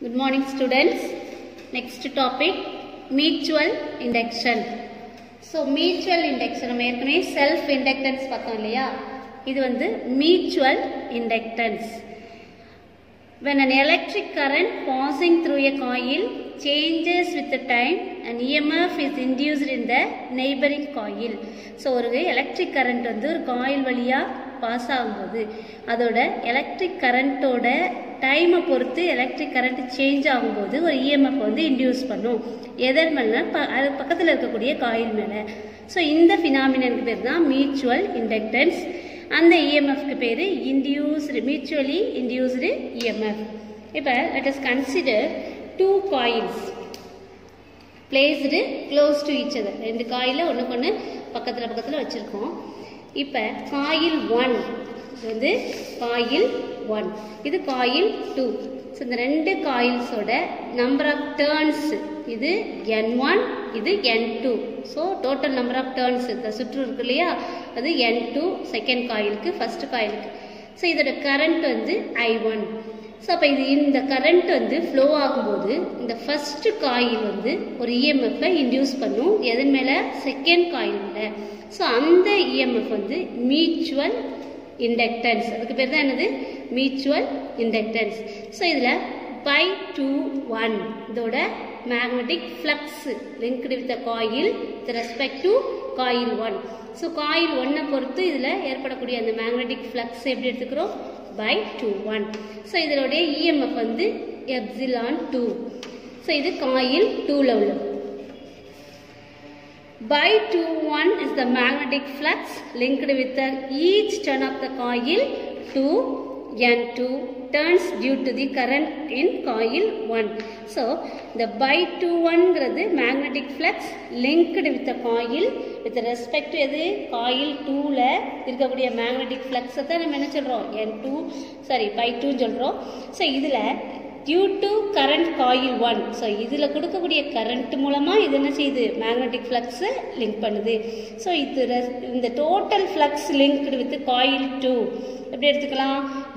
Good morning students. Next topic mutual induction. So mutual induction நம்ம ஏற்கனவே self inductance பார்த்தோம் இல்லையா, இது வந்து mutual inductance. When an electric current passing through a coil changes with the time, an EMF is induced in the neighboring coil. So ஒரு electric current வந்து ஒரு coil வழியா பாஸ் ஆகும்போது அதோட எலக்ட்ரிக் கரண்ட்டோட டைமை பொறுத்து எலக்ட்ரிக் கரண்ட் சேஞ்ச் ஆகும்போது ஒரு இஎம்எஃப் வந்து இன்டியூஸ் பண்ணும். எதன் மேலே? அது பக்கத்தில் இருக்கக்கூடிய காயில் மேலே. ஸோ இந்த ஃபினாமினனுக்கு பேர் தான் மியூச்சுவல் இண்டக்டன்ஸ். அந்த இஎம்எஃப்க்கு பேர் மியூச்சுவலி இன்டியூஸ்டு இஎம்எஃப். இப்போ let us consider two coils placed close to each other. ரெண்டு காயிலை ஒன்றுக்கு ஒன்று பக்கத்தில் வச்சுருக்கோம். இப்போ காயில் 1 வந்து காயில் 1, இது காயில் 2. ஸோ இந்த ரெண்டு காயில்ஸோட நம்பர் ஆஃப் டேர்ன்ஸ் இது N1, இது N2. So total number of turns இந்த சுற்று இருக்கு இல்லையா, அது N2 செகண்ட் காயிலுக்கு, ஃபர்ஸ்ட் காயிலுக்கு. ஸோ இதோட கரண்ட் வந்து I1. ஸோ அப்போ இந்த கரண்ட் வந்து ஃப்ளோ ஆகும்போது இந்த ஃபர்ஸ்ட் காயில் வந்து ஒரு இஎம்எஃப்பை இன்டியூஸ் பண்ணும். எதன் மேலே? செகண்ட் காயில் மேலே. ஸோ அந்த இஎம்எஃப் வந்து மியூச்சுவல் இண்டக்டன்ஸ். அதுக்கு பேர் தான் என்னது? Mutual inductance. ஸோ இதில் /2 இதோட magnetic flux linked with coil with respect to coil 1. So coil 1 பொறுத்து இதில் ஏற்படக்கூடிய அந்த மேக்னெட்டிக் ஃப்ளக்ஸ் எப்படி எடுத்துக்கிறோம்? /2. ஸோ இதனுடைய இஎம்எஃப் வந்து ε2. ஸோ இது காயில் 2ல உள்ள. /2 is the magnetic flux linked with each turn of the coil to N2 turns due to the current in coil 1. So the /2 magnetic flux linked with the coil with respect to எது? coil 2ல இருக்கக்கூடிய magnetic flux தான் நம்ம என்ன சொல்றோம்? /2 சொல்றோம். So இதுல due to current coil 1. So இதில் கொடுக்கக்கூடிய கரண்ட் மூலமாக இது என்ன செய்யுது? மேக்னெட்டிக் ஃப்ளக்ஸை லிங்க் பண்ணுது. ஸோ இந்த total flux linked with coil 2 எப்படி எடுத்துக்கலாம்?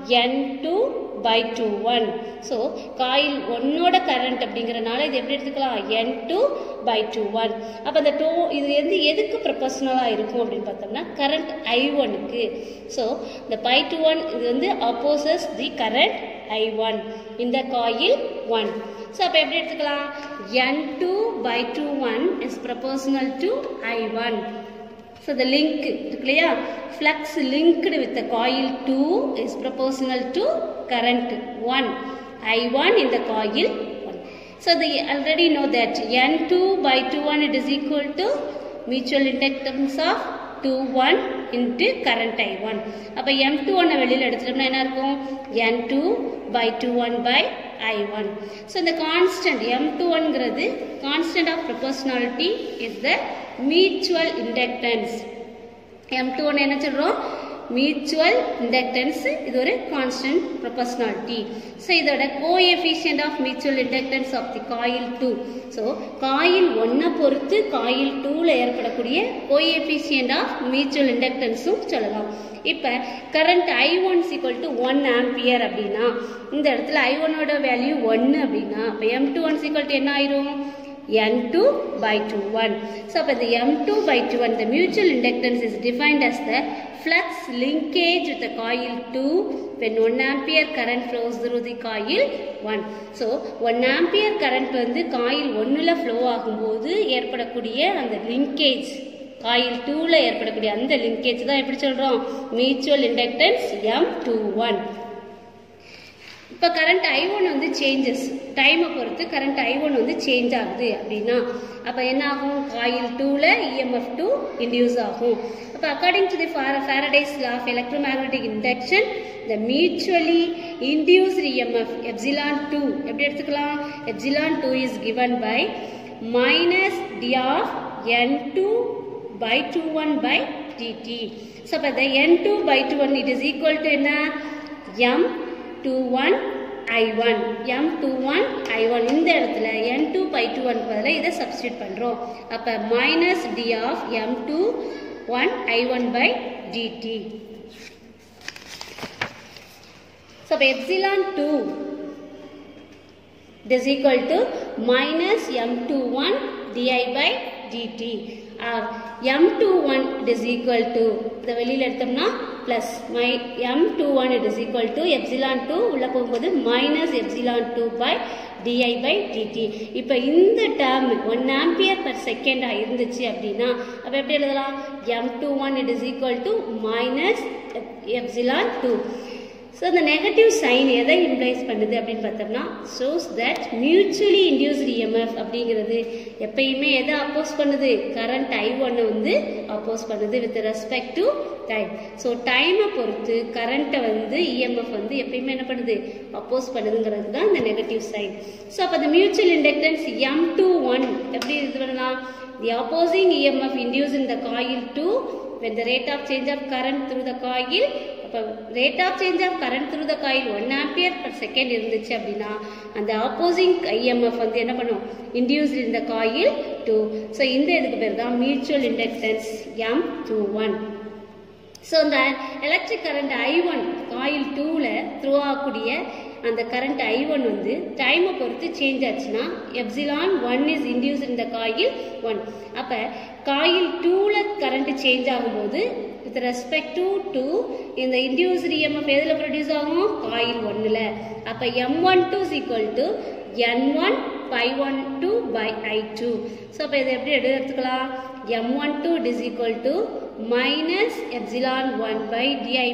N2/21. ஸோ காயில் 1ஓட கரண்ட் அப்படிங்கிறனால இது எப்படி எடுத்துக்கலாம்? N2/21. அப்போ அந்த இது வந்து எதுக்கு ப்ரொபோஷனலாக இருக்கும் அப்படின்னு பார்த்தோம்னா கரண்ட் I1க்கு. ஸோ இந்த /21 இது வந்து அப்போசஸ் தி கரண்ட் I1 இந்த காயில் 1. ஸோ அப்போ எப்படி எடுத்துக்கலாம்? N2/21 is proportional to I1. So the link இருக்கு இல்லையா, flux linked with the coil 2 is proportional to current 1, I1 in the coil 1. So they already know that N2/21 it is equal to mutual inductance of 2:1 into current I1. அப்போ M21 வெளியில் எடுத்துட்டோம்னா என்ன இருக்கும்? N2/21/I1. So the constant M21 constant of proportionality is the mutual inductance. M21 என்ன சொல்றோம்? Mutual inductance. இது ஒரு constant proportionality. So இதோட coefficient of mutual inductance of the coil 2. So coil 1 பொறுத்து காயில் 2ல ஏற்படக்கூடிய கோஎஃபிஷியன்ட் ஆஃப் மியூச்சுவல் இண்டக்டன்ஸும் சொல்லலாம். இப்போ current I1 = 1 ampere அப்படின்னா இந்த இடத்துல I1ஓட வேல்யூ 1 அப்படின்னா அப்போ M21 என்ன ஆயிரும்? N2/21. So the M2/21 the mutual inductance is defined as the flux linkage with the coil 2 when 1 ampere current flows through the coil 1. So 1 ampere current வந்து coil 1ல flow ஆகும்போது ஏற்படக்கூடிய அந்த linkage காயில் 2ல ஏற்படக்கூடிய அந்த linkage தான் எப்படி சொல்றோம்? mutual inductance M21. இப்போ கரண்ட் I1 வந்து சேஞ்சஸ், டைமை பொறுத்து கரண்ட் I1 வந்து சேஞ்ச் ஆகுது அப்படின்னா அப்போ என்ன ஆகும்? காயில் 2ல EMF2 இன்டியூஸ் ஆகும். அப்போ according to the Faraday's law of electromagnetic induction the mutually induced EMF ε2 எப்படி எடுத்துக்கலாம்? ε2 is given by -d of N2/21/dt. So அப்போ the N2/21 it is equal to என்ன? M21I1. M21I1 இந்த இடத்துல N2/21 பதிலா இதை சப்ஸ்டிட்யூட் பண்றோம். அப்ப -d of M21I1/dt. So epsilon 2 it is equal to minus M21 di by dt or M21 it is equal to the வெளியில எடுத்தோம்னா plus M21 it is equal to epsilon 2 உள்ள போகும்போது minus epsilon 2 by di by dt. இப்ப இந்த term 1 ampere per second இருந்துச்சு அப்படின்னா அப்ப எப்படி எழுதலாம்? M21 it is equal to minus epsilon 2. So the negative sign எதை implies பண்ணுது அப்படின்னு பார்த்தோம்னா shows that mutually induced EMF அப்படிங்கிறது எப்பயுமே எதை oppose பண்ணுது? current I1 வந்து oppose பண்ணுது with respect to time. So time பொறுத்து current வந்து EMF வந்து எப்பயுமே என்ன பண்ணுது? oppose பண்ணுதுங்கிறது தான் இந்த negative sign. So அப்ப the mutual inductance M21 எப்படி இது பண்ணலாம்? The opposing EMF induced in the coil 2 when the rate of change of current through the coil rate of change of current through the coil 1 ampere per second இருந்துச்சு அப்படின்னா அந்த opposing EMF வந்து என்ன பண்ணும்? induced in the coil 2. So இந்த இதுக்கு பேர் தான் mutual inductance M21. So the electric current I1 coil 2ல through ஆகக்கூடிய அந்த current I1 வந்து டைமை பொறுத்து சேஞ்ச் ஆச்சுன்னா epsilon 1 is induced in the coil 1. அப்ப coil 2ல current சேஞ்ச் ஆகும்போது with respect to 2 இந்த induced EMF எதுல ப்ரொடியூஸ் ஆகும்? coil 1ல. அப்ப M12 is equal to N1 pi12 by I2. So அப்ப இதை எப்படி எடுத்துக்கலாம்? M12 is equal to minus epsilon 1 by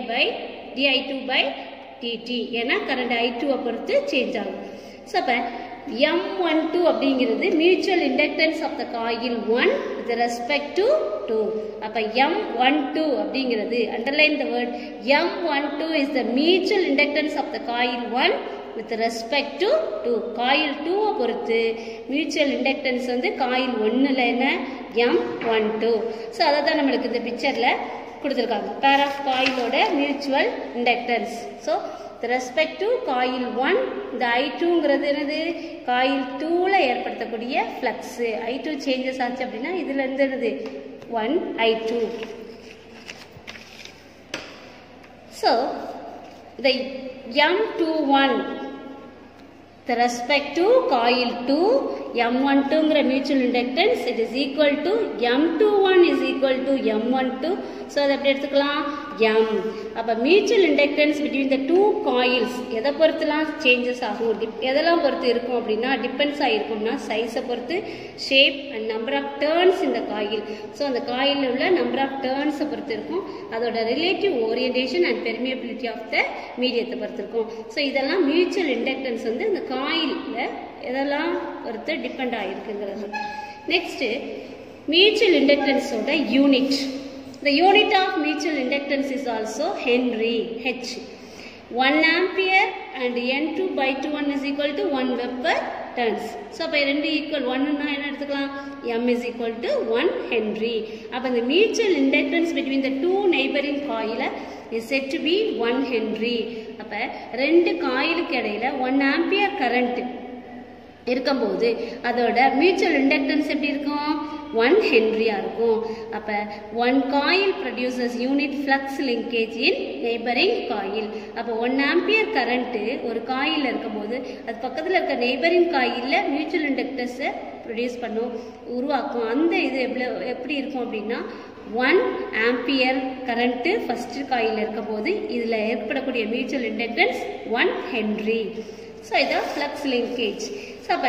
di2 by dt. ஏன்னா current I2 பொறுத்து சேஞ்ச் ஆகும். So அப்ப M12 அப்படிங்கிறது mutual inductance of the coil 1 with respect to 2. அப்ப M12 அப்படிங்கிறது underline the word M12 is the mutual inductance of the coil 1 with respect to 2. coil 2 பொறுத்து mutual inductance வந்து coil 1ல என்ன? M12. So அத தான் நமக்கு இந்த பிக்சர்ல கொடுத்திருக்காங்க. pair of coil ஓட mutual inductance. So with respect to coil 1 இந்த I2ங்கிறது என்னது? coil 2ல ஏற்படுத்தக்கூடிய flux. I2 changes ஆச்சு அப்படின்னா இதுல இருந்து என்னது? 1 I2. So the M21 with respect to coil 2 M12ங்கிற mutual inductance it is equal to M21 is equal to M12. So அதை எப்படி எடுத்துக்கலாம்? M. அப்ப mutual inductance between the two coils எதை பொறுத்துலாம் சேஞ்சஸ் ஆகும்? எதெல்லாம் பொறுத்து இருக்கும் அப்படின்னா டிபெண்ட்ஸ் ஆகிருக்கும்னா சைஸை பொறுத்து, shape and number of turns இந்த காயில். ஸோ அந்த காயிலில் உள்ள நம்பர் ஆஃப் டேர்ன்ஸை பொறுத்து இருக்கும். அதோட relative orientation and permeability of the மீடியத்தை பொறுத்து இருக்கும். ஸோ இதெல்லாம் மியூச்சுவல் இண்டக்டன்ஸ் வந்து இந்த காயிலில் எதெல்லாம் பொறுத்து டிபெண்ட் ஆகிருக்குங்கிறது. நெக்ஸ்ட்டு மியூச்சுவல் இண்டக்டன்ஸோட unit. The unit of mutual inductance is also Henry, H. 1 ampere and N2 by 2 is equal to 1 Web per turns. So, by 2 equal 1 na enna eduthikalam? M is equal to 1 Henry. Appo the mutual inductance between the two neighboring coil is said to be 1 Henry. Appo rendu coilukku idaila 1 ampere current இருக்கும்போது அதோட mutual inductance எப்படி இருக்கும்? 1 ஹென்ரியா இருக்கும். அப்ப 1 coil produces unit flux linkage in neighbouring coil. அப்ப 1 ampere current ஒரு coil இருக்கும்போது அது பக்கத்தில் இருக்க நெய்பரிங் காயில்ல மியூச்சுவல் இண்டக்டன்ஸை ப்ரொடியூஸ் பண்ணும், உருவாக்கும். அந்த இது எப்படி இருக்கும் அப்படின்னா 1 ஆம்பியர் கரண்ட் ஃபர்ஸ்ட் காயில் இருக்கும்போது இதுல ஏற்படக்கூடிய மியூச்சுவல் இண்டக்டன்ஸ் 1 ஹென்ரி. So, இது flux linkage. So, அப்ப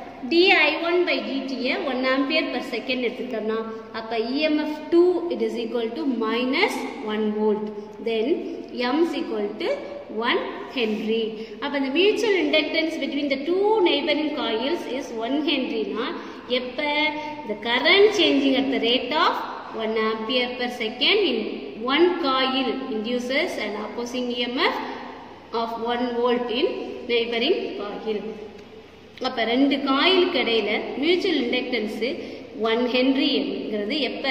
di1 by dt 1 ampere per second எடுத்துட்டோம்னா அப்ப EMF 2 it is equal to minus 1 volt. Then M is equal to 1 Henry. அப்ப the mutual inductance between the two neighboring coils is 1 Henry னா எப்ப the current changing at the rate of 1 ampere per second in one coil induces an opposing EMF of 1 volt in neighboring coil. அப்ப ரெண்டு காயிலுக்கு இடையில mutual inductance 1 Henry என்கிறது எப்ப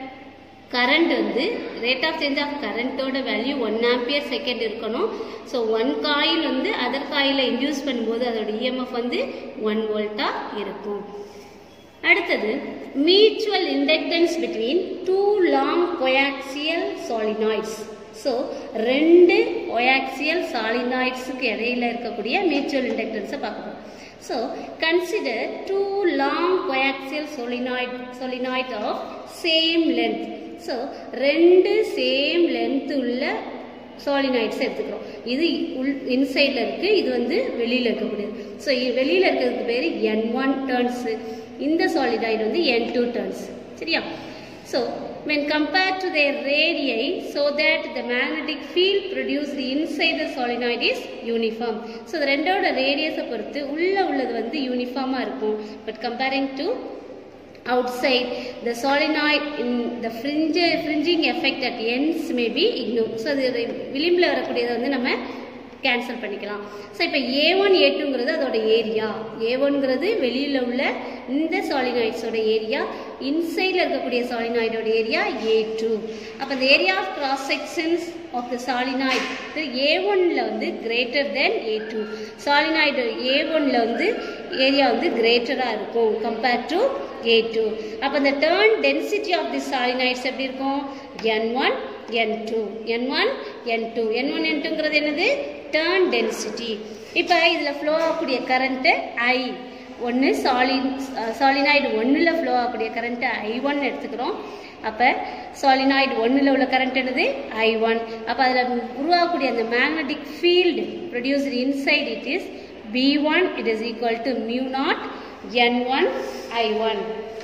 current வந்து rate of change of கரண்டோட value 1 ampere second இருக்கணும். So 1 coil வந்து other காயில இன்டியூஸ் பண்ணும்போது அதோட இஎம்எஃப் வந்து 1 வோல்ட்டா இருக்கும். அடுத்தது mutual inductance between two long coaxial solenoids. So ரெண்டு கோஆக்சியல் சாலினாய்ட்ஸுக்கு இடையில இருக்கக்கூடிய மியூச்சுவல் இண்டக்டன்ஸை பார்க்கணும். So consider two long coaxial solenoid of same length. So ரெண்டு சேம் லென்த் உள்ள சாலினாய்ட்ஸ் எடுத்துக்கிறோம். இது இன்சைடில் இருக்குது, இது வந்து வெளியில் இருக்கக்கூடியது. ஸோ வெளியில் இருக்கிறதுக்கு பேர் N1 டர்ன்ஸ், இந்த சாலினாய்டு வந்து N2 டர்ன்ஸ். சரியா? So when compared to their radii so that the magnetic field produced inside the solenoid is uniform. So the ரெண்டோட ரேடியஸை பொறுத்து உள்ளது வந்து யூனிஃபார்மாக இருக்கும். But comparing to outside the solenoid in the fringing effect at ends may be ignored. So அது விளிம்பில் வரக்கூடியதை வந்து நம்ம கேன்சல் பண்ணிக்கலாம். ஸோ இப்போ A1 A2ங்கிறது அதோட ஏரியா, A1ங்கிறது வெளியில் உள்ள இந்த சாலினாய்ட்ஸோட ஏரியா, இன்சைடில் இருக்கக்கூடிய சாலினாய்டோட ஏரியா A2. அப்போ இந்த area of cross sections of the solenoid A1ல வந்து கிரேட்டர் தென் A2. சாலினாய்டு A1ல வந்து ஏரியா வந்து கிரேட்டராக இருக்கும் கம்பேர்ட் டு A2. அப்போ இந்த turn density of the solenoids எப்படி இருக்கும்? N1 N2 N1 N2 N1 N2ங்கிறது என்னது? Turn density. இப்போ இதில் ஃப்ளோ ஆகக்கூடிய கரண்ட்டு I1, சாலினாய்டு 1ல் ஃப்ளோ ஆகக்கூடிய கரண்ட்டு I1 எடுத்துக்கிறோம். அப்போ சாலினாய்டு 1ல் உள்ள கரண்ட் என்னது? I1. அப்போ அதில் உருவாகக்கூடிய அந்த magnetic field produced inside it is B1, it is equal to mu naught N1 I1.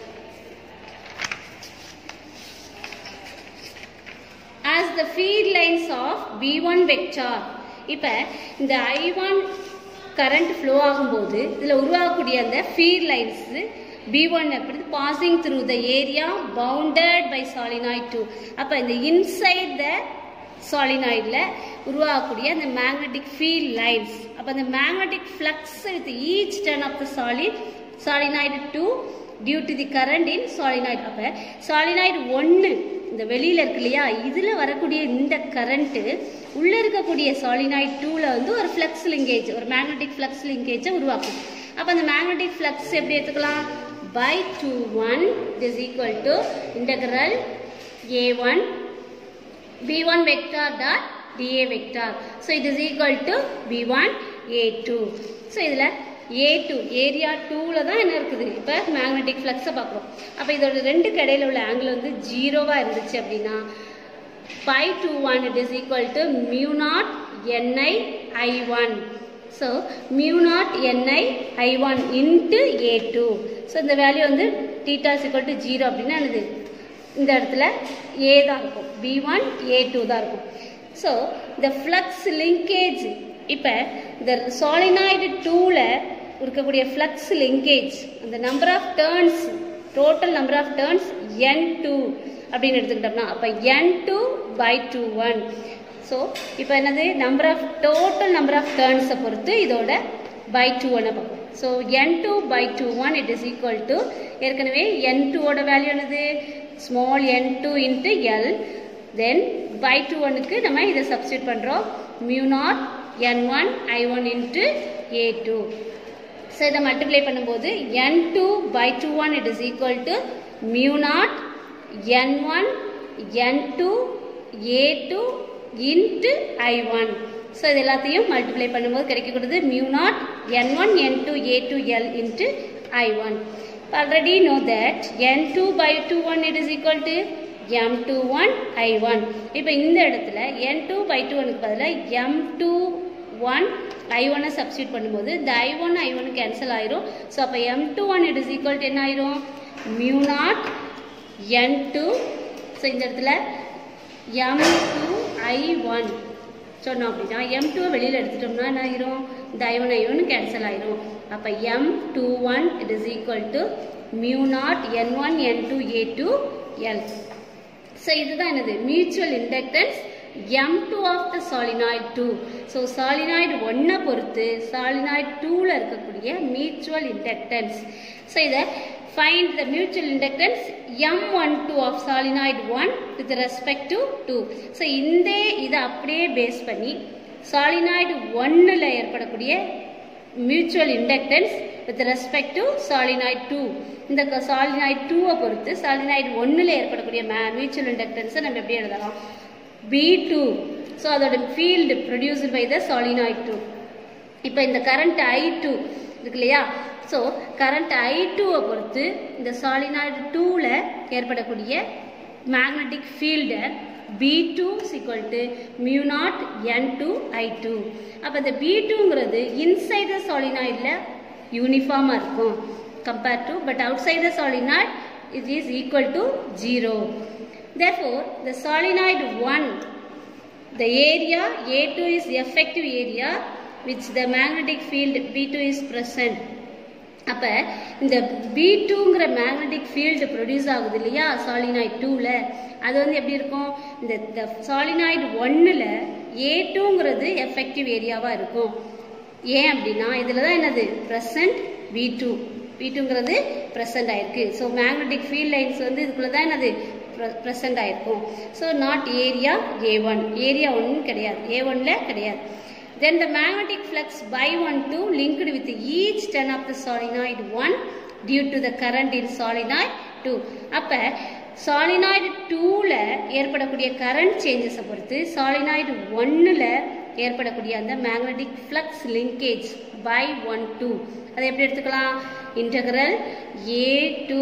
As the field lines of B1 vector, இப்போ இந்த I1 கரண்ட் ஃப்ளோ ஆகும்போது இதில் உருவாகக்கூடிய அந்த ஃபீல்ட் லைன்ஸ் B1 அப்படி passing through the area bounded by solenoid 2. அப்போ இந்த inside the சாலினாய்டில் உருவாகக்கூடிய அந்த மேக்னெட்டிக் ஃபீல்ட் லைன்ஸ், அப்போ அந்த magnetic flux with each turn of the solenoid 2 due to the current in solenoid. அப்போ சாலினாய்டு 1 இந்த வெளியில் இருக்கு இல்லையா, இதில் வரக்கூடிய இந்த கரண்ட்டு உள்ளே இருக்கக்கூடிய சாலினாய்டு 2ல் வந்து ஒரு ஃப்ளக்ஸ் லிங்கேஜ், ஒரு மேக்னெட்டிக் ஃப்ளக்ஸ் லிங்கேஜை உருவாக்கும். அப்போ அந்த மேக்னெட்டிக் ஃப்ளக்ஸ் எப்படி எடுத்துக்கலாம்? by 2(1) is equal to integral A1 B1 vector dot dA vector. So it is equal to B1 A2. So இதில் A2 ஏரியா 2ல தான் என்ன இருக்குது? இப்போ மேக்னெட்டிக் ஃப்ளக்ஸை பார்க்குறோம். அப்போ இதோட ரெண்டு கடையில் உள்ள ஆங்கிள் வந்து 0வா இருந்துச்சு அப்படின்னா pi 2(1) it is equal to mu naught Ni I1. So mu naught Ni I1 into A2. So இந்த வேல்யூ வந்து theta is equal to 0 அப்படின்னா என்னது? இந்த இடத்துல A தான் இருக்கும், B1 A2 தான் இருக்கும். ஸோ இந்த ஃப்ளக்ஸ் லிங்கேஜ், இப்போ இந்த சாலினாய்டு 2ல் இருக்கக்கூடிய ஃப்ளக்ஸ் லிங்கேஜ் அந்த number of turns, total number of turns N2 அப்படின்னு எடுத்துக்கிட்டோம்னா அப்போ N2 by 2(1). ஸோ இப்போ என்னது? டோட்டல் நம்பர் ஆஃப் டர்ன்ஸை பொறுத்து இதோட by 2(1) பார்ப்போம். So N2 by 2(1) it is equal to, ஏற்கனவே N2ஓட வேல்யூ என்னது? small n2 into L. Then by 2(1)க்கு நம்ம இதை சப்ஸ்டியூட் பண்ணுறோம், mu naught N1 I1 into A2. So இதை மல்டிப்ளை பண்ணும்போது N2 by 2(1) it is equal to mu naught N1 N2 A2 into I1. So இது எல்லாத்தையும் மல்டிப்ளை பண்ணும்போது கிடைக்கக்கூடியது mu naught N1 N2 A2 L into I1. Already know that N2 by 2(1) it is equal to M21 I1. இப்போ இந்த இடத்துல N2 by 2(1)க்கு பதிலாக M21 I1 substitute பண்ணும்போது இந்த I1 I1 கேன்சல் ஆயிரும். ஸோ அப்போ M21 it is equal to என்ன ஆயிரும்? mu naught N2. ஸோ இந்த இடத்துல M2 I1 சொன்னோம் அப்படின்னா M2 வெளியில் எடுத்துட்டோம்னா என்ன ஆயிரும்? இந்த I1 I1 கேன்சல் ஆயிரும். அப்போ M21 it is equal to mu naught N1 N2 A2 L. So இதுதான் என்னது? Mutual inductance M2 of the solenoid 2. So solenoid 1 பொறுத்து சாலினாய்டு 2ல் இருக்கக்கூடிய மியூச்சுவல் இண்டக்டன்ஸ். ஸோ இதை find the mutual inductance M12 of solenoid 1 with respect to 2. ஸோ இந்த இதை அப்படியே பேஸ் பண்ணி சாலினாய்டு 1ல் ஏற்படக்கூடிய mutual inductance with respect to solenoid 2. இந்த solenoid 2 பொறுத்து solenoid 1ல் ஏற்படக்கூடிய மியூச்சுவல் இண்டக்டன்ஸை நம்ம எப்படி எழுதலாம்? B2. So அதோட field produced by the solenoid 2. இப்போ இந்த current I2 இருக்கு இல்லையா? So current I2 பொறுத்து இந்த solenoid 2ல ஏற்படக்கூடிய magnetic field B2 is equal to mu naught N2 I2. அப்ப இந்த B2ங்கிறது inside the solenoidல uniform இருக்கும் compared to, but outside the solenoid it is equal to 0. Therefore the solenoid 1, the area A2 is the effective area which the magnetic field B2 is present. அப்ப இந்த B2ங்கற magnetic field produce ஆகுது இல்லையா solenoid 2ல, அது வந்து எப்படி இருக்கும்? இந்த solenoid 1ல A2ங்கிறது effective ஏரியாவா இருக்கும். ஏன் அப்படினா இதுல தான் என்னது present B2ங்கிறது present ஆயிருக்கு. So magnetic field lines வந்து இதுக்குள்ள தான் என்னது present ஆயிருக்கும். So not area A1, area 1 கிடையாது, A1ல கிடையாது. Then the magnetic flux by 1,2 linked with each turn of the solenoid 1 due to the current in solenoid 2. அப்ப solenoid 2ல ஏற்படக்கூடிய current changes பொறுத்து solenoid 1ல ஏற்படக்கூடிய அந்த magnetic flux linkage by 1,2 அதை எப்படி எடுத்துக்கலாம்? Integral A to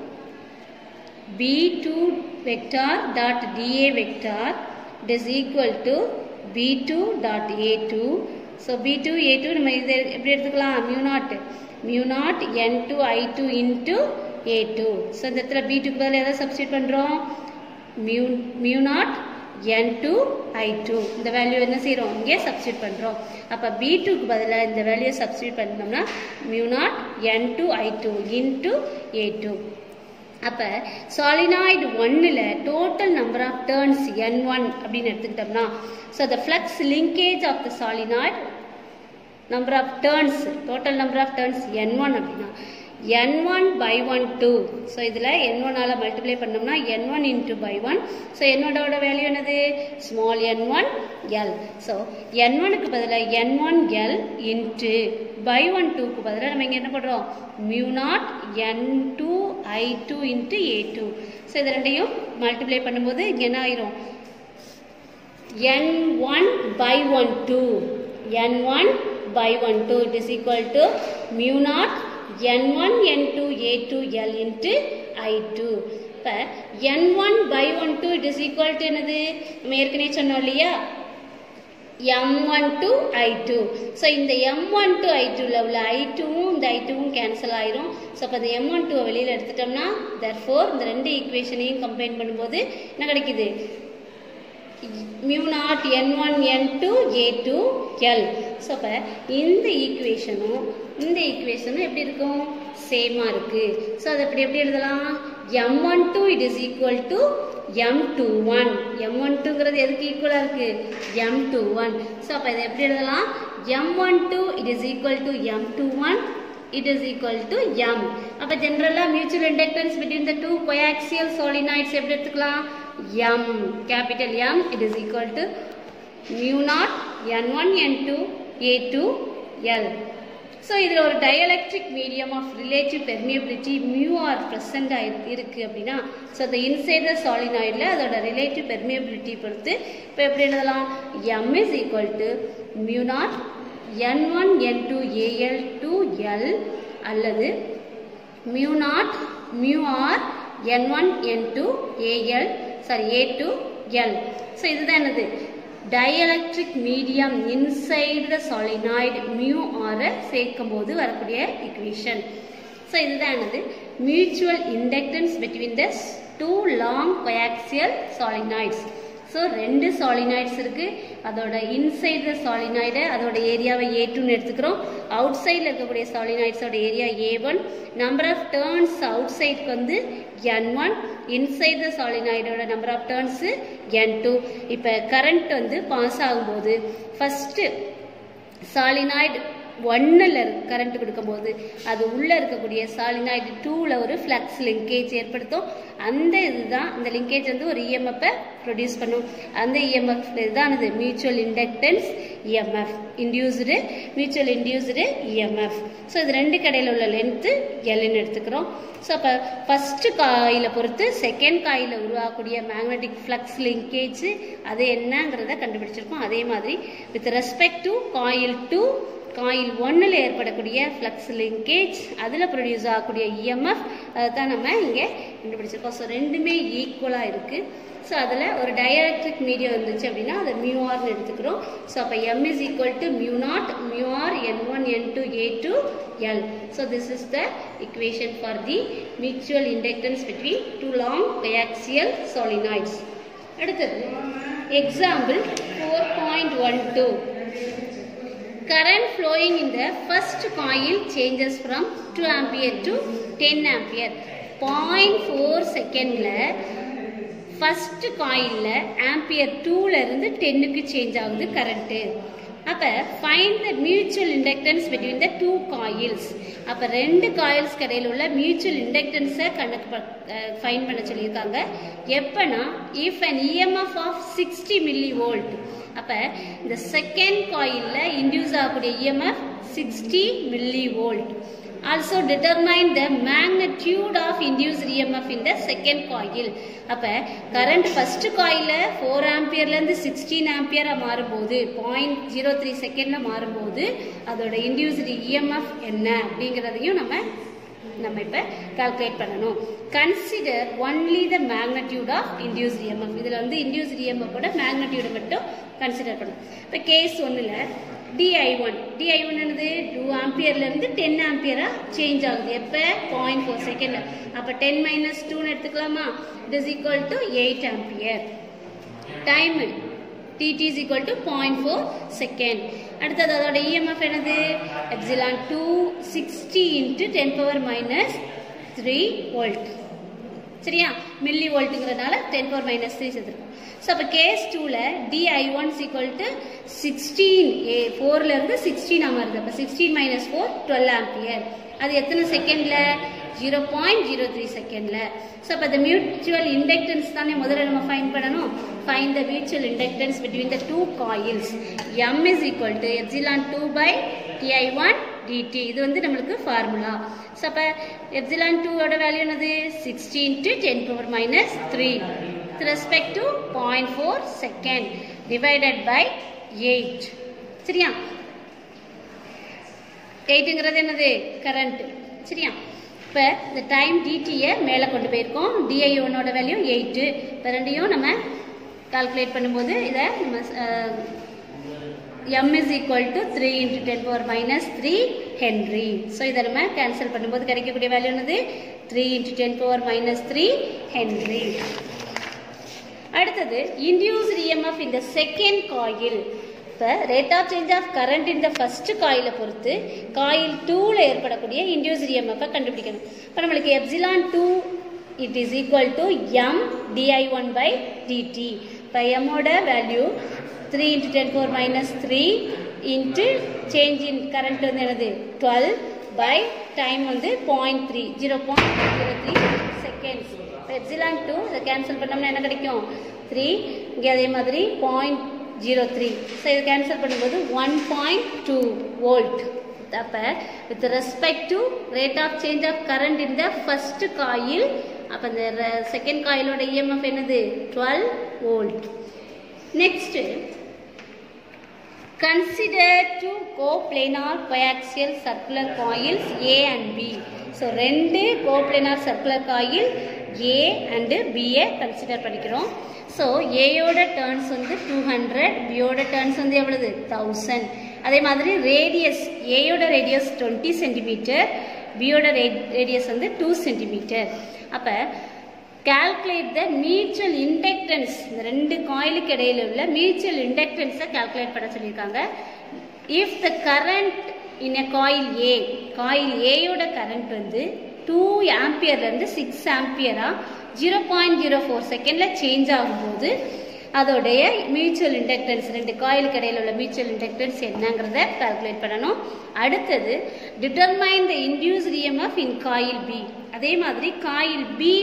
B2 vector dot dA vector is equal to B2 dot A2. So B2 A2 நம்ம இதை எப்படி எடுத்துக்கலாம்? mu naught N2 I2 into A2. So இந்த இடத்துல B2 க்கு பதிலா எதை சப்ஸ்டிட்யூட் பண்றோம்? mu naught N2 I2. இந்த வேல்யூ என்ன செய்றோம்? இங்கே சப்ஸ்டிட்யூட் பண்றோம். அப்ப B2 க்கு பதிலா இந்த வேல்யூ சப்ஸ்டிட்யூட் பண்ணோம்னா mu naught N2 I2 into A2. அப்ப solenoid 1ல total number of turns N1 அப்படினு எடுத்துக்கிட்டோம்னா, so the flux linkage of the solenoid number of turns, total number of turns N1 அப்படினா N1 by 1 2. so இதுல N1 ஆல multiply பண்ணோம்னா N1 into by 1. so N1 ஓட value என்னது? small n1 L. so N1 க்கு பதிலா N1 L into by 1 2 க்கு பதிலா நம்ம இங்க என்ன பண்றோம்? mu naught N2 I2 into A2. so இது ரெண்டையும் மல்டிப்ளை பண்ணும்போது இங்க என்ன ஆயிரும்? N1 by 1 2, N1 by 1 2 it is equal to mu naught N1 N2 A2 L into I2. இப்ப N1 by 1 2 it is equal to என்னது? நம்ம ஏற்கனவே சொன்னோம் இல்லையா? M1 to I2. so இந்த M1 to I2ல உள்ள I2வும் இந்த I2வும் கேன்சல் ஆயிரும். so அப்ப இந்த M1 to வெளியில எடுத்துட்டோம்னா therefore இந்த ரெண்டு ஈக்குவேஷனையும் கம்பைன் பண்ணும்போது என்ன கிடைக்குது? mu naught N1 N2 A2 L. so அப்ப இந்த ஈக்குவேஷனும் இந்த ஈக்குவேஷனும் எப்படி இருக்கும்? சேமா இருக்கு. so அது எப்படி எழுதலாம்? M12 it is equal to M21. M12ங்கிறது எதுக்கு ஈக்குவலா இருக்கு? M21. so அப்ப இதை எப்படி எழுதலாம்? M12 it is equal to M21, it is equal to M. அப்ப ஜெனரலா mutual inductance between the two coaxial solenoids எப்படி எடுத்துக்கலாம்? M, capital M, it is equal to mu naught N1 N2 A2 L. so இதுல ஒரு dielectric medium of relative permeability mu r present இருக்கு அப்படினா, so the inside the solenoidல அதோட relative permeability பொறுத்து இப்ப எப்படி எழுதலாம்? M is equal to mu naught N1 N2 AL to L அல்லது mu naught mu r N1 N2 AL A to L. so இதுதான் என்னது? dielectric medium inside the solenoid mu r சேர்க்கும்போது வரக்கூடிய equation. so இதுதான் என்னது? mutual inductance between the two long coaxial solenoids. so ரெண்டு solenoids இருக்கு. அதோட inside the solenoid அதோட ஏரியாவை A2 ன்னு எடுத்துக்கிறோம். outside இருக்கக்கூடிய solenoids ஓட area A1. number of turns outside க்கு வந்து N1, inside the solenoid ஓட number of turns N2. இப்ப current வந்து பாஸ் ஆகும்போது first solenoid 1ல கரண்ட் கொடுக்கும்போது அது உள்ள இருக்கக்கூடிய solenoid 2ல ஒரு flux linkage ஏற்படுத்தும். அந்த இதுதான் இந்த linkage வந்து ஒரு EMF ப்ரொடியூஸ் பண்ணும். அந்த EMF தான் இது mutual inductance EMF, induced mutual induced EMF. So இது ரெண்டு கடையில் உள்ள லென்த்து Lன்னு எடுத்துக்கிறோம். ஸோ அப்போ ஃபர்ஸ்ட் காயிலை பொறுத்து செகண்ட் காயில் உருவாகக்கூடிய மேக்னெட்டிக் ஃப்ளக்ஸ் லிங்கேஜ் அது என்னங்கிறத கண்டுபிடிச்சிருக்கோம். அதே மாதிரி with respect to coil 2 coil 1ல் ஏற்படக்கூடிய ஃப்ளக்ஸ் லிங்கேஜ் அதில் ப்ரொடியூஸ் ஆகக்கூடிய EMF அதை தான் நம்ம இங்கே கண்டுபிடிச்சிருக்கோம். ஸோ ரெண்டுமே ஈக்குவலாக இருக்குது. ஸோ அதில் ஒரு டயஎலக்ட்ரிக் மீடியம் இருந்துச்சு அப்படின்னா அதை μRன்னு எடுத்துக்கிறோம். ஸோ அப்போ M is equal to μ0 μR N1 N2 A2 L. So this is the equation for the mutual inductance between two long coaxial solenoids. அடுத்தது example 4.12. Current flowing in the first coil changes from 2 ampere to 10 ampere. 0.4 செகண்ட்ல first காயில்ல ampere 2ல இருந்து 10க்கு change ஆகுது current. அப்ப find the mutual inductance between the two coils. அப்ப ரெண்டு coils இடையில உள்ள மியூச்சுவல் இண்டக்டன்ஸை ஃபைண்ட் பண்ண சொல்லியிருக்காங்க. எப்பனா if an EMF of 60 millivolt. அப்ப இந்த செகண்ட் காயில்ல இன்டியூஸ் ஆகக்கூடிய EMF 60 millivolt. Also determine the magnitude of induced EMF in the second coil. அப்ப current first coil 4 ஆம்பியர்ல இருந்து 16 ஆம்பியரா மாறும்போது 0.03 செகண்ட்ல மாறும்போது அதோட induced EMF என்ன அப்படிங்கறதையும் நம்ம இப்ப கால்குலேட் பண்ணணும். Consider only the magnitude of induced EMF. இதுல வந்து இன்டியூஸ்ட் EMF ஓட மேக்னட்யூட் மட்டும் கன்சிடர் பண்ணணும். இப்ப கேஸ் 1ல DI1 என்னது 2 ஆம்பியர்ல இருந்து 10 ஆம்பியரா சேஞ்ச் ஆகுது. எப்ப 0.4 செகண்ட்ல. அப்ப 10 - 2 ன்னு எடுத்துக்கலாமா? it is equal to 8 ampere. Time dt is equal to 0.4 second. அடுத்தது அதோட EMF என்னது எப்சிலான் 2 60 into 10⁻³ வோல்ட். சரியா? மில்லி வோல்ட்ங்கறதால 10⁻³ சேர்த்துறோம். So அப்ப கேஸ் 2ல DI1 is equal to 16 4ல இருந்து 16 மாறுது. அப்ப 16 - 4 12 ஆம்பியர். அது எத்தனை செகண்ட்ல 0.03 செகண்ட்ல. So அப்ப the mutual inductance தானே முதல்ல நம்ம ஃபைண்ட் பண்ணனும். Find the mutual inductance between the two coils. M is equal to epsilon 2 by DI1 dt. இது வந்து நமக்கு ஃபார்முலா. So அப்ப epsilon 2 ஓட வேல்யூ என்னது 60 into 10⁻³ with respect to 0.4 second divided by 8. சரியா? 8ங்கிறது என்னது கரண்ட். சரியா? இப்ப இந்த டைம் dt மேல கொண்டு போயிருக்கோம். DI1 ஓட வேல்யூ 8. இப்ப ரெண்டையும் நம்ம கால்குலேட் பண்ணும்போது இத நம்ம M is equal to 3 into 10⁻³ henry. So இத நம்ம கேன்சல் பண்ணும்போது கிடைக்கக்கூடிய வேல்யூ என்னது 3 into 10⁻³ ஹென்றி. அடுத்தது induced EMF in the second coil. இப்ப rate of change of current in the first coil பொறுத்து coil 2ல ஏற்படக்கூடிய induced EMF கண்டுபிடிக்கணும். இப்ப நமக்கு epsilon 2 it is equal to M di1 by dt. இப்ப M ஓட value 3 into 10⁻³ into change in current வந்து என்னது 12 by time வந்து 0.03 seconds. epsilon 2 இத கேன்சல் பண்ணோம்னா என்ன கிடைக்கும் 3. இங்க அதே மாதிரி 0.03. சோ இத கேன்சல் பண்ணும்போது 1.2 வோல்ட். அப்ப with respect to rate of change of current in the first coil அப்ப இந்த செகண்ட் காயிலோட EMF என்னது 12 volt. Next consider two coplanar coaxial circular coils A and B. So ரெண்டு coplanar circular coil A and B consider பண்ணிக்கிறோம். So A யோட turns வந்து 200, B யோட turns வந்து எவ்வளவு 1000. அதே மாதிரி ரேடியஸ் A யோட ரேடியஸ் 20 cm, B யோட ரேடியஸ் வந்து 2 cm. அப்ப calculate the mutual inductance. இந்த ரெண்டு காயிலுக்கு இடையில உள்ள mutual inductance calculate பண்ண சொல்லிருக்காங்க. If the current in a coil A, coil A யோட current வந்து 2 ஆம்பியர்ல இருந்து 6 ஆம்பியரா 0.04 செகண்ட்ல சேஞ்ச் ஆகும்போது அதோடைய மியூச்சுவல் இண்டக்டன்ஸ் ரெண்டு காயிலுக்கு இடையில உள்ள மியூச்சுவல் இண்டக்டன்ஸ் என்னங்கறத கால்குலேட் பண்ணனும். அடுத்தது determine the induced EMF in coil B. அதே மாதிரி coil B ல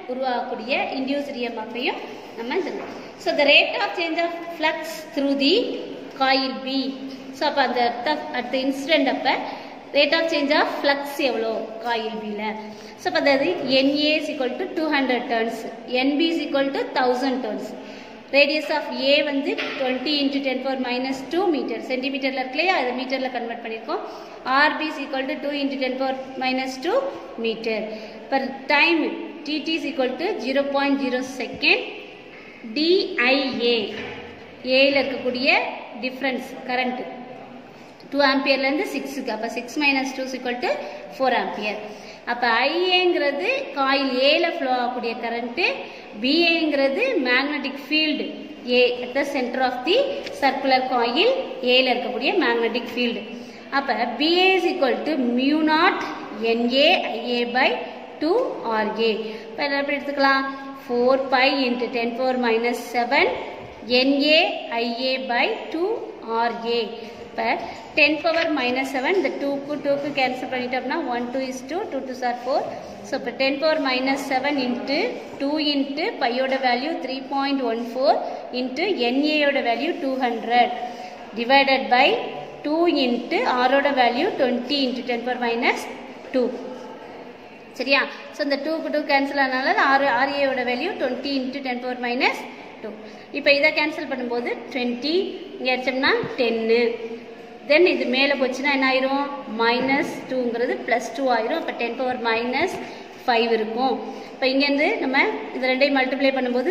உருவாகக்கூடிய இன்டியூஸ்டு EMF-ஐயும் நம்ம சொல்லலாம். So the rate of change of flux through the coil B. So அப்போ அந்த அடுத்த இன்சிடென்ட் அப்போ rate of change of flux எவ்வளோ coil B-ல. ஸோ அப்போ அதாவது NA is equal to 200 turns, NB is equal to 1000 turns. Radius of A வந்து 20 × 10⁻² metre, சென்டிமீட்டரில் இருக்கு இல்லையா, அது மீட்டரில் கன்வெர்ட் பண்ணியிருக்கோம். RB is equal to 2 × 10⁻² metre. per time TT is equal to 0.0 second. DIA ஏல இருக்கக்கூடிய டிஃப்ரென்ஸ் கரண்ட் 2 ஆம்பியர்லேருந்து 6க்கு, அப்போ 6 - 2 is equal to 4 ஆம்பியர். அப்போ ஐஏங்கிறது காயில் ஏல ஃப்ளோ ஆகக்கூடிய கரண்ட்டு, பிஏங்கிறது magnetic field A at the centre of the circular coil ஏல இருக்கக்கூடிய மேக்னெட்டிக் ஃபீல்டு. அப்போ BA is equal to μ0 NA IA/2 RA. இப்போ எப்படி எடுத்துக்கலாம், 4π × 10⁻⁷ NA IA/2 RA. இப்போ 10⁻⁷ இந்த 2க்கு கேன்சல் பண்ணிட்டோம்னா 1 2 is 2, 2 2s are 4. ஸோ இப்போ 10⁻⁷ இன்ட்டு 2 இன்ட்டு பையோட வேல்யூ 3.14 இன்ட்டு NAயோட வேல்யூ 200 டிவைடட் பை 2 இன்ட்டு ஆரோட வேல்யூ 20 × 10⁻². சரியா? ஸோ இந்த 2க்கு 2 கேன்சல் ஆனால RAயோட வேல்யூ 20 × 10⁻². இப்போ இதை கேன்சல் பண்ணும்போது 20 இங்கே அடிச்சோம்னா 10. தென் இது மேலே போச்சுன்னா என்ன ஆயிரும், -2ங்கிறது +2 ஆயிரும். அப்போ 10⁻⁵ இருக்கும். இப்போ இங்கேருந்து நம்ம இது ரெண்டையும் மல்டிப்ளை பண்ணும்போது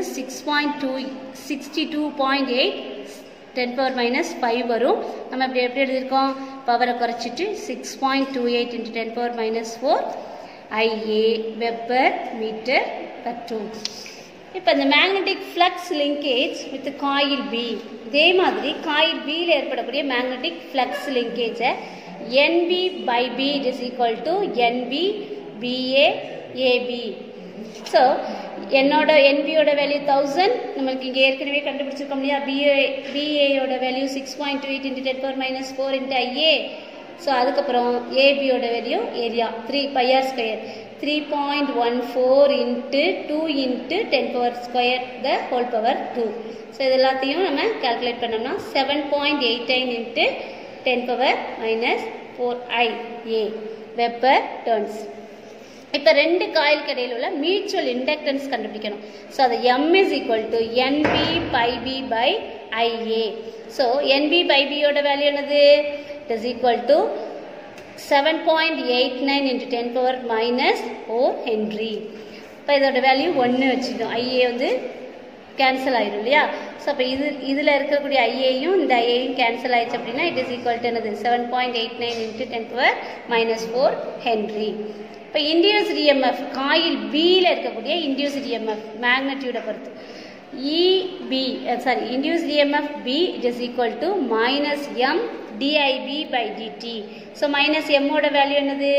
62.8 10⁻⁵ வரும். நம்ம இப்படி எப்படி எழுதியிருக்கோம், பவரை குறைச்சிட்டு 6.28 × 10⁻⁴ IA வெப்பர் மீட்டர் per 2. இப்போ இந்த magnetic flux linkage with coil B, இதே மாதிரி காயில் பியில் ஏற்படக்கூடிய மேக்னெட்டிக் ஃப்ளக்ஸ் லிங்கேஜை NB/B is equal to NB/BA AB. So என்னோட NBயோட வேல்யூ 1000, நம்மளுக்கு இங்கே ஏற்கனவே கண்டுபிடிச்சிருக்கோம் இல்லையா, BAயோட வேல்யூ 6.28 × 10⁻⁴ × IA. ஸோ அதுக்கப்புறம் ஏபியோட வேல்யூ ஏரியா 3πr², 3.14 இன்ட்டு 2 இன்ட்டு 10⁻² the whole power 2. ஸோ இது எல்லாத்தையும் நம்ம கால்குலேட் பண்ணோம்னா 7.89 இன்ட்டு 10⁻⁴ IA வெப்பர் டர்ன்ஸ். இப்போ ரெண்டு காயிலுக்கு இடையில் உள்ள மியூச்சுவல் இண்டக்டன்ஸ் கண்டுபிடிக்கணும். ஸோ அது M is equal to NB/B/IA. So NB/Bயோட வேல்யூ என்னது, it is equal to 7.89 × 10⁻⁴ henry. இப்போ இதோட வேல்யூ 1 வச்சுக்கணும், ஐஏ வந்து கேன்சல் ஆயிடும் இல்லையா. ஸோ அப்போ இதில் இருக்கக்கூடிய ஐஏயும் இந்த ஐஏயும் கேன்சல் ஆயிடுச்சு அப்படின்னா இட் இஸ் ஈக்குவல் டு என்னது 7.89 × 10⁻⁴ ஹென்ரி. இப்போ இன்டியூஸ்டு EMF காயில் பியில் இருக்கக்கூடிய இன்டியூஸ்டு EMF மேக்னெட்டியூடை பொறுத்து induced EMF B it is equal to -M dIB/dt. So minus M ஓட வேல்யூ என்னது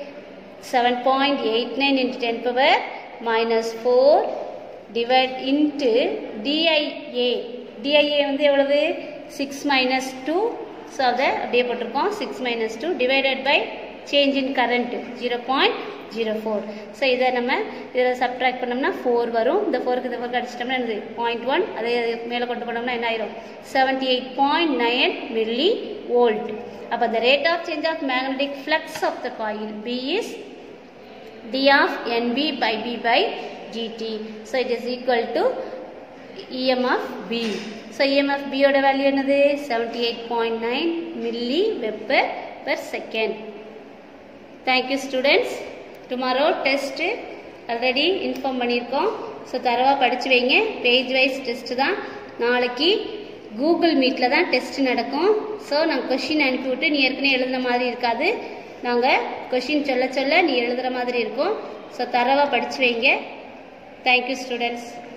7.89 × 10⁻⁴ divide into DIA. DIA வந்து எவ்வளவு 6 - 2. ஸோ அதை அப்படியே போட்டிருக்கோம் 6 - 2 divided by change in current 0.04. So இதை நம்ம இதில் சப்ட்ராக்ட் பண்ணோம்னா 4 வரும். இந்த 4க்கு இந்த 4 அடிச்சிட்டோம்னா என்னது 0.1, அதே மேலே கொண்டு போனோம்னா என்ன ஆயிரும் 78.9 mV. அப்போ the rate of change of magnetic flux of the coil B is d of NB/B/dt. So it is equal to EMF B. So EMF B ஓட வேல்யூ என்னது 78.9 mV/s. Thank you students. Tomorrow test already inform பண்ணியிருக்கோம். So தரவாக படித்து வைங்க. Page wise test தான். நாளைக்கு Google மீட்டில் தான் டெஸ்ட் நடக்கும். ஸோ நாங்கள் கொஷின் அனுப்பிவிட்டு நீ ஏற்கனவே எழுதுன மாதிரி இருக்காது, நாங்கள் கொஷின் சொல்ல சொல்ல நீ எழுதுகிற மாதிரி இருக்கும். ஸோ தரவாக படித்து வைங்க. Thank you students.